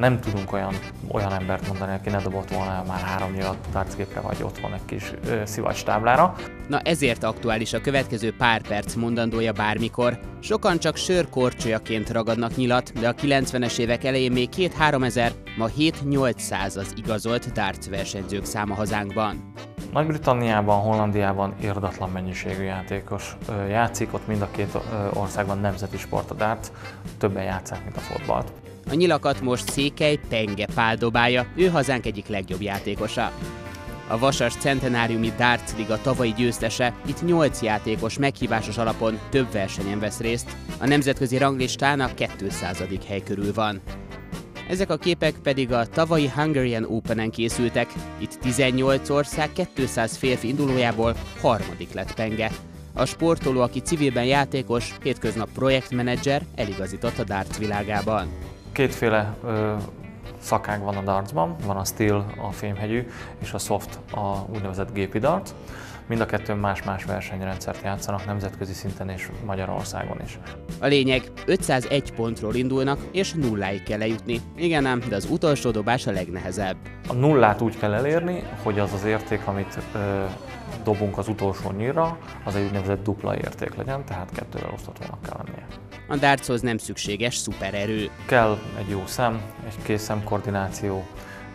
nem tudunk olyan embert mondani, aki ne dobott volna már 3 nyilat dartsgépre, vagy otthon egy kis szivacs táblára. Na ezért aktuális a következő pár perc mondandója bármikor. Sokan csak sörkorcsolyaként ragadnak nyilat, de a 90-es évek elején még 2-3 ezer, ma 7-800 az igazolt darts versenyzők száma hazánkban. Nagy-Britanniában, Hollandiában irdatlan mennyiségű játékos játszik, ott mind a két országban nemzeti sport a darts, többen játsszák, mint a fotballt. A nyilakat most Székely Penge Pál dobálja, ő hazánk egyik legjobb játékosa. A Vasas Centenáriumi Darts Liga tavalyi győztese, itt 8 játékos meghívásos alapon több versenyen vesz részt, a nemzetközi ranglistán a 200. hely körül van. Ezek a képek pedig a tavalyi Hungarian Openen készültek, itt 18 ország 200 férfi indulójából harmadik lett Penge. A sportoló, aki civilben játékos, hétköznap projektmenedzser, eligazított a darts világában. Kétféle szakág van a dartsban, van a steel, a fémhegyű, és a soft, a úgynevezett gépi darts. Mind a kettőn más-más versenyrendszert játszanak nemzetközi szinten és Magyarországon is. A lényeg, 501 pontról indulnak, és nulláig kell lejutni. Igen ám, de az utolsó dobás a legnehezebb. A nullát úgy kell elérni, hogy az az érték, amit dobunk az utolsó nyílra, az egy úgynevezett dupla érték legyen, tehát 2-vel oszthatónak kell lennie. A dartshoz nem szükséges szupererő. Kell egy jó szem, egy kéz-szem koordináció,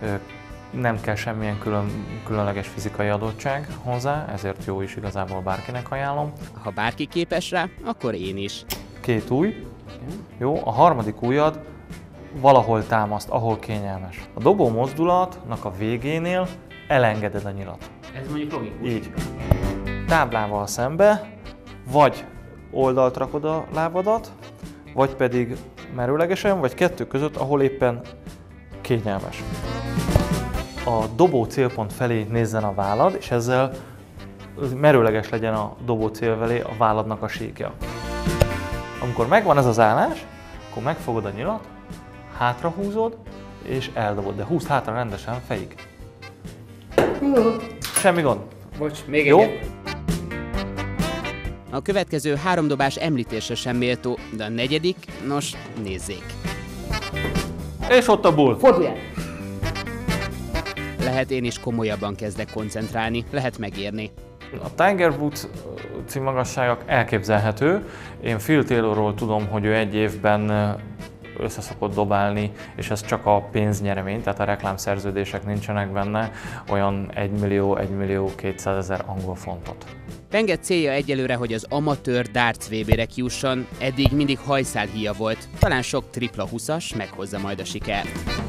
nem kell semmilyen különleges fizikai adottság hozzá, ezért jó is igazából bárkinek ajánlom. Ha bárki képes rá, akkor én is. 2 ujj, jó, a harmadik ujjad valahol támaszt, ahol kényelmes. A dobó mozdulatnak a végénél elengeded a nyilat. Ez mondjuk logikus. Így. Táblával szembe, vagy oldalt rakod a lábadat, vagy pedig merőlegesen, vagy kettő között, ahol éppen kényelmes. A dobó célpont felé nézzen a vállad, és ezzel merőleges legyen a dobó cél felé a válladnak a síkja. Amikor megvan ez az állás, akkor megfogod a nyilat, hátrahúzod, és eldobod, de húzd hátra rendesen fejig. Semmi gond. Bocs, még jó? egy. A következő 3 dobás említésre sem méltó, de a 4., nos, nézzék. És ott a bull. Fordulj! Lehet én is komolyabban kezdek koncentrálni, lehet megérni. A Tiger Woods címmagasságok elképzelhető. Én Phil Taylorról tudom, hogy ő egy évben össze szokott dobálni, és ez csak a pénznyeremény, tehát a reklámszerződések nincsenek benne, olyan 1 millió 200 000 angol fontot. Penge célja egyelőre, hogy az amatőr darts VB-re kijusson, eddig mindig hajszálhíja volt, talán sok tripla 20-as meghozza majd a sikert.